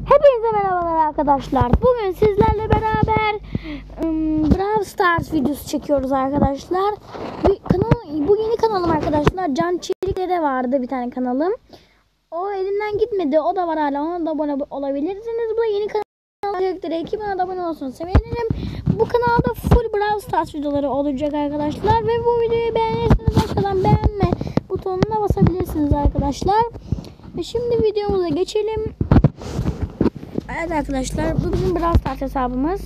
Hepinize merhabalar arkadaşlar. Bugün sizlerle beraber Brawl Stars videosu çekiyoruz arkadaşlar. Bu yeni kanalım arkadaşlar. Can Çelik'te vardı bir tane kanalım. O elimden gitmedi. O da var hala. Ona da abone olabilirsiniz. Bu da yeni kanal Çelik'te. 2000 abone olsun sevinirim. Bu kanalda full Brawl Stars videoları olacak arkadaşlar. Ve bu videoyu beğenirseniz aşağıdan beğenme butonuna basabilirsiniz arkadaşlar. Ve şimdi videomuza geçelim. Evet arkadaşlar, bu bizim Brawl Stars hesabımız.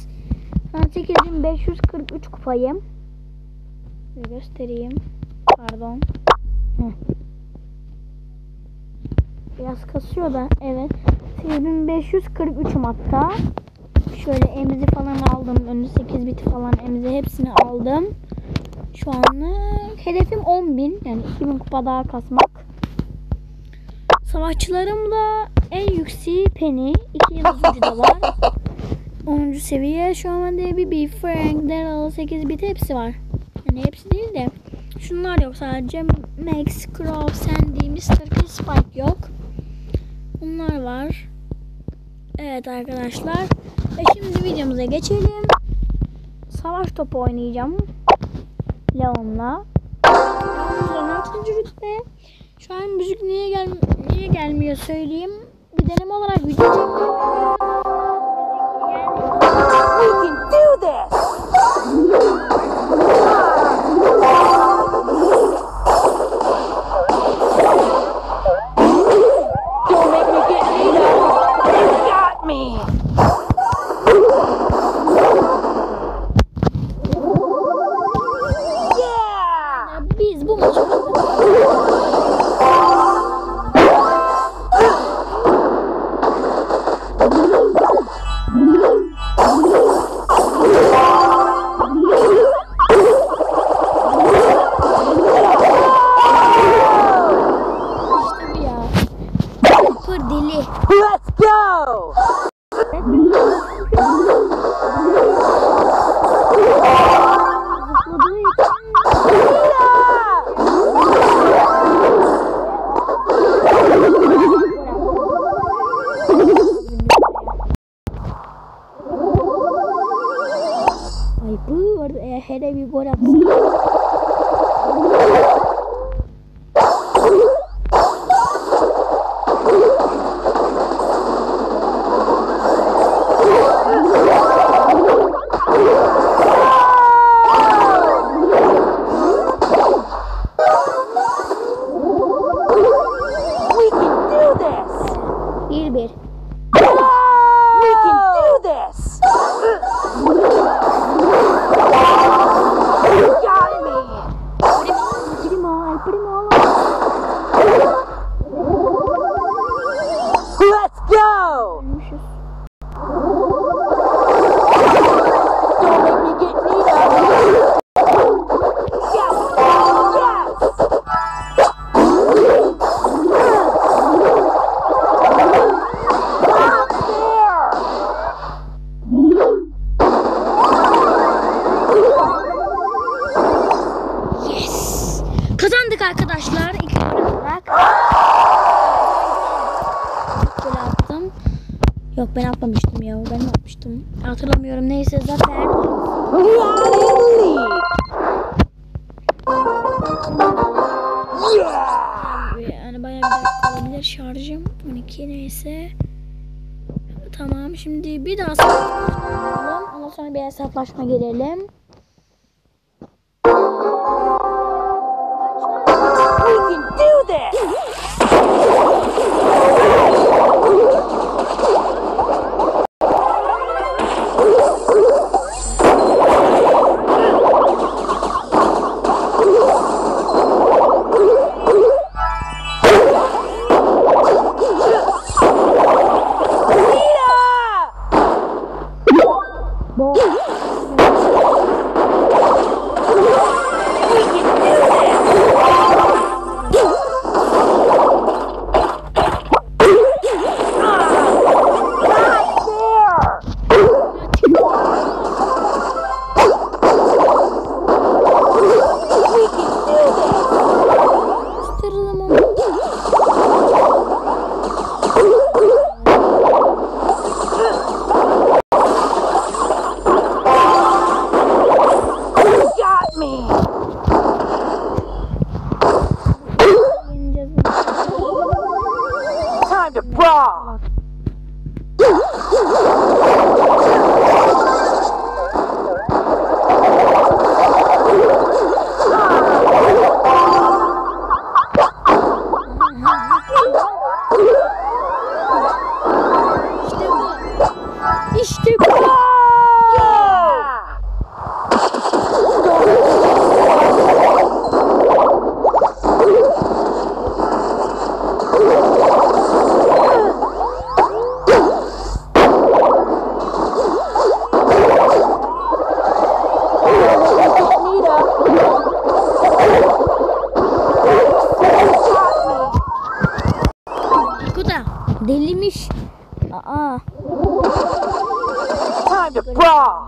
8543 kupayım. Bir göstereyim. Pardon. Biraz kasıyor da. Evet. 8543'üm hatta. Şöyle emzi falan aldım. Önü 8 bit falan emzi hepsini aldım. Şu an hedefim 10.000. Yani 2000 kupa daha kasmak. Savaşçılarım da en yükseği Penny. 2 yıldızcı da var. 10. seviye. Şu an bende Bibi, Frank, Daryl, 8 bit hepsi var. Yani hepsi değil de şunlar yok sadece. Max, Crow, Sandy, Mr. P, Spike yok. Bunlar var. Evet arkadaşlar. Ve şimdi videomuza geçelim. Savaş topu oynayacağım. Leon'la. 16. rütbe. Şu an müzik niye gelmiyor söyleyeyim. Bir deneme olarak video çekiyorum. We can do this. Don't make me get beat up. You got me. Yeah. Biz bu maçı Let's go! Ay bu arada hele bir gol atsın. We can do this! 1-1. We can do this! You got me! Primo. Let's go! Ölmüşüz. Don't make me get beat up! Yes! Yes! Out there! Yes. Kazandık arkadaşlar. 2 gol olarak. Gol attım. Yok ben atmamıştım ya. Ben mi atmıştım? Hatırlamıyorum. Neyse zaten. We are in the lead! Yeah! Yani bayağı bir dakika olabilir şarjım. 12 neyse. Tamam şimdi bir daha hesaplaşma. Ondan sonra bir hesaplaşma gelelim. We can do this! Bo. We can do this! Time to brawl. İşte bu. Kuda delimiş. Aa. Time to brawl.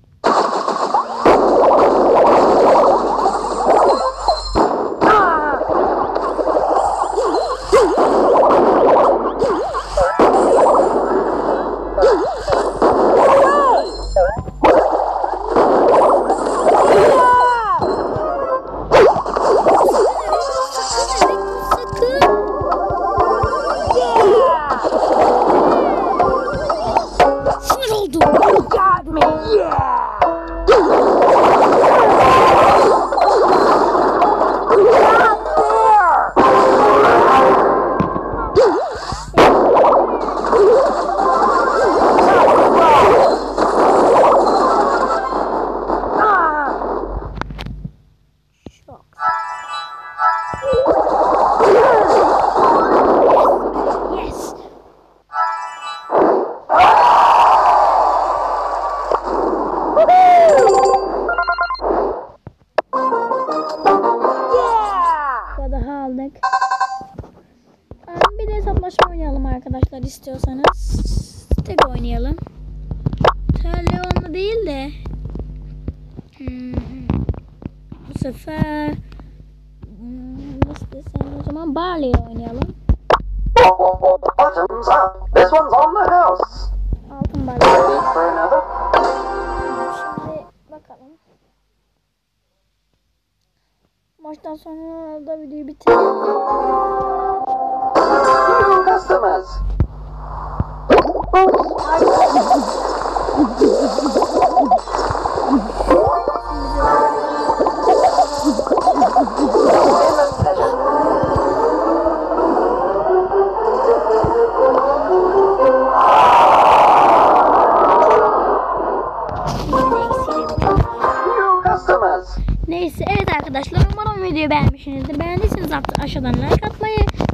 Sinir oldum. Got me. Yeah. Yes. Daha aldık. Bir de hesaplaşma oynayalım arkadaşlar istiyorsanız. Tek oynayalım. Leon'la değil de. Bu sefer nasıl desem o zaman Barley'le oynayalım. Buttons up. This one's on the house. Altın Barley. Ready for another? Şimdi bakalım. Maçtan sonra da videoyu bitirelim. New customers. New customers. Neyse evet arkadaşlar umarım videoyu beğenmişsinizdir. Beğendiyseniz aşağıdan like atmayı,